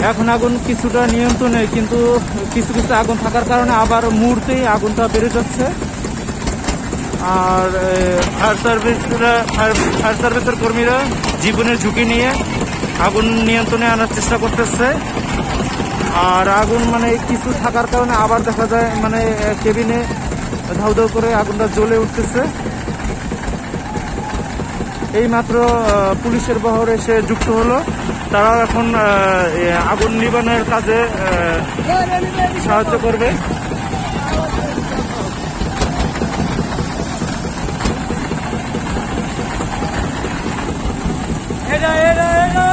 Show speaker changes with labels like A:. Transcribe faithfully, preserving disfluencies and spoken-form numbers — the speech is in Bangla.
A: এখন আগুন কিছুটা নিয়ন্ত্রণে, কিন্তু কিছু কিছু আগুন থাকার কারণে আবার মুহূর্তেই আগুনটা বেড়ে যাচ্ছে। আর ফায়ার সার্ভিসরা ফায়ার সার্ভিসের কর্মীরা জীবনের ঝুঁকি নিয়ে আগুন নিয়ন্ত্রণে আনার চেষ্টা করতেছে। আর আগুন মানে কিছু থাকার কারণে আবার দেখা যায় মানে কেবিনে ধাউ ধাউ করে আগুনটা জ্বলে উঠতেছে। এইমাত্র পুলিশের বহর এসে যুক্ত হলো, তারাও এখন আগুন নিবানোর কাজে সাহায্য করবে। এটা এটা এটা